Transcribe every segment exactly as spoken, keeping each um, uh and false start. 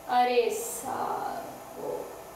अरे साहब, वो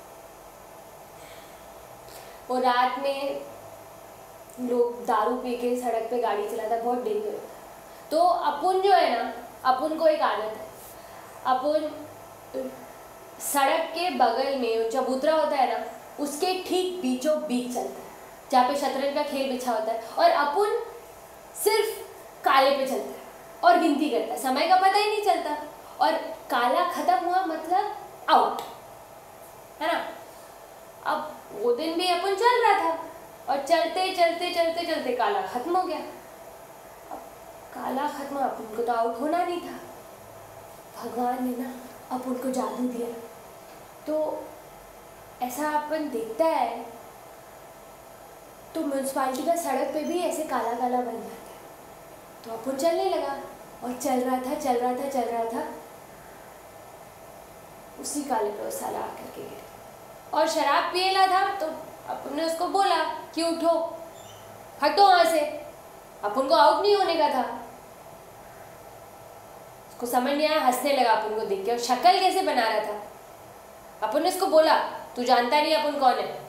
वो रात में लोग दारू पी के सड़क पे गाड़ी चलाता है, बहुत डेंजर होता है। तो अपन जो है ना, अपन को एक आदत है, अपन सड़क के बगल में चबूतरा होता है ना, उसके ठीक बीचों बीच चलता है, जहाँ पे शतरंज का खेल बिछा होता है, और अपन सिर्फ काले पे चलता है और गिनती करता है, समय का पता ही नहीं चलता, और काला खत्म हुआ मतलब आउट, है ना। अब वो दिन भी अपन चल रहा था, और चलते चलते चलते चलते काला खत्म हो गया। अब काला खत्म, अपन को तो आउट होना नहीं था। भगवान ने ना अपन को जादू दिया, तो ऐसा अपन देखता है तो म्यूनसिपालिटी का सड़क पे भी ऐसे काला काला बन जाता है। तो अपन चलने लगा, और चल रहा था चल रहा था चल रहा था उसी काले पे साला आकर के गिरा, और शराब पिएला था। तो अपन ने उसको बोला कि उठो, हटो वहां से, अपन को आउट नहीं होने का था। उसको समझ नहीं आया, हंसने लगा अपन को देख के, और शक्ल कैसे बना रहा था। अपन ने उसको बोला, तू जानता नहीं अपन कौन है।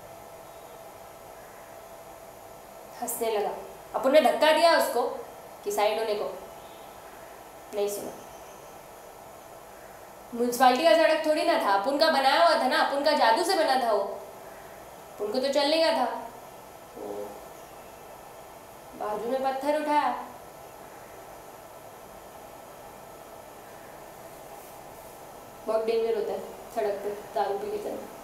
हंसने लगा। अपन ने धक्का दिया उसको कि साइड होने को, नहीं सुना। म्यूनसिपालिटी का सड़क थोड़ी ना था, अपन का बनाया हुआ था ना, अपन का जादू से बना था वो, अपन को तो चलने का था। तो बाजू में पत्थर उठाया, बहुत डेंजर होता है सड़क पे दारू पी के चलना।